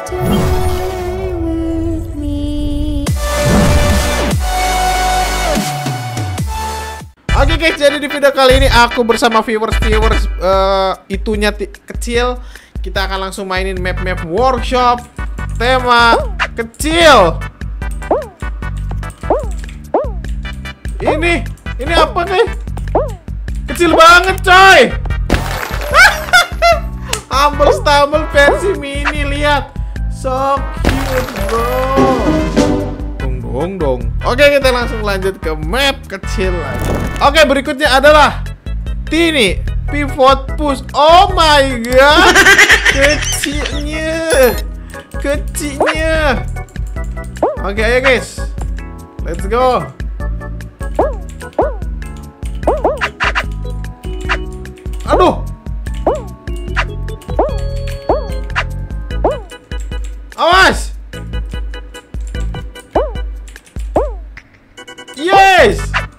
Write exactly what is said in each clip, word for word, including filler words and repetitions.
Oke guys, jadi di video kali ini aku bersama viewers-viewers uh, itunya kecil. Kita akan langsung mainin map-map workshop tema kecil. Ini, ini apa guys? Kecil banget coy. Humble Stumble versi mini, lihat. So cute bro. Dong dong dong. Oke, kita langsung lanjut ke map kecil lagi. Oke, berikutnya adalah Tiny Pivot Push. Oh my god. Kecilnya. Kecilnya. Oke, ayo guys. Let's go. Aduh. Awas. Yes.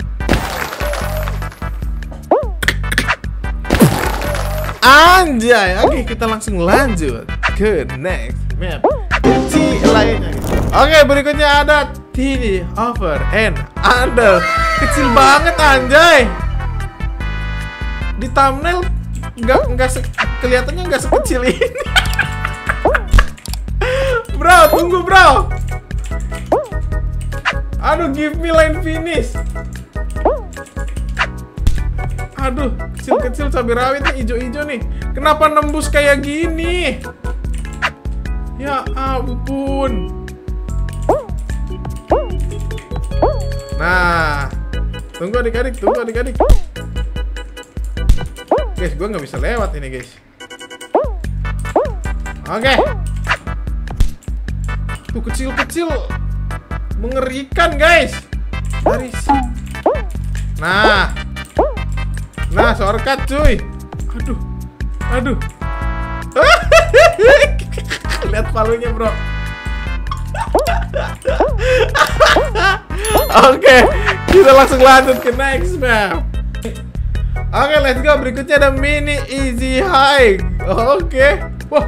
Anjay. Oke, kita langsung lanjut ke next map kecil lainnya. Oke, berikutnya ada Tiny Over and Under. Kecil banget anjay. Di thumbnail nggak nggak kelihatannya nggak sekecil ini. Bro, tunggu bro. Aduh, give me line finish. Aduh, kecil-kecil cabai rawitnya hijau-hijau nih. Kenapa nembus kayak gini? Ya ampun. Nah, tunggu adik-adik, tunggu adik-adik. Guys, gue nggak bisa lewat ini guys. Oke. Tuh kecil-kecil mengerikan guys. Dari sini. Nah. Nah, shortcut cuy. Aduh. Aduh. Lihat palunya, bro. Oke, kita langsung lanjut ke next map. Oke, let's go. Berikutnya ada mini easy high. Oke. Wah.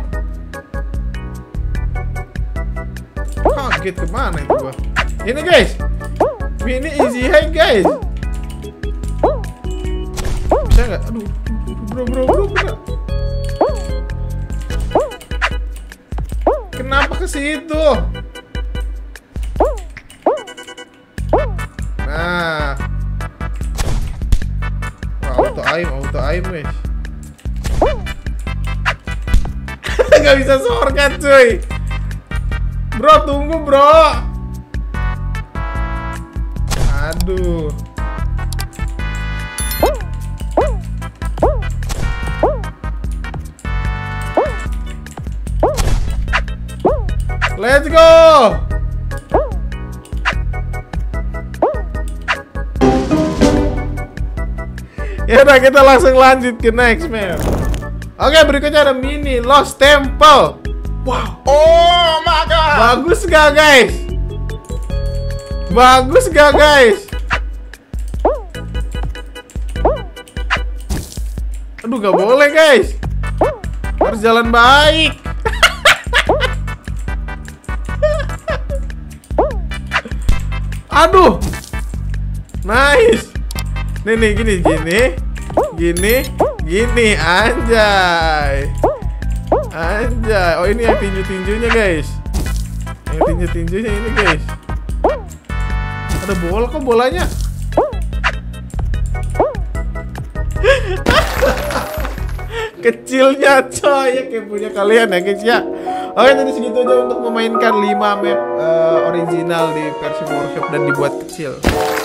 Kaget kemana itu gua? Ini guys. Mini easy high guys. Bisa nggak? Aduh, bro, bro, bro, bro. Kenapa ke situ? Nah. Wah, auto aim, auto aim guys. Gak bisa shortcut cuy. Bro, tunggu bro. Aduh. Let's go. Ya udah, kita langsung lanjut ke next map. Oke, berikutnya ada mini Lost Temple. Wow. Oh my god. Bagus gak guys? Bagus gak guys? Aduh, gak boleh guys. Harus jalan baik. Aduh. Nice. Nih nih, gini gini. Gini, gini, anjay. Anjay. Oh, ini yang tinju-tinjunya guys. Yang tinju-tinjunya ini guys. Ada bola, kok bolanya? Kecilnya coy, ya kayak punya kalian ya guys ya. Oke, tadi segitu aja untuk memainkan lima map uh, original di versi workshop dan dibuat kecil.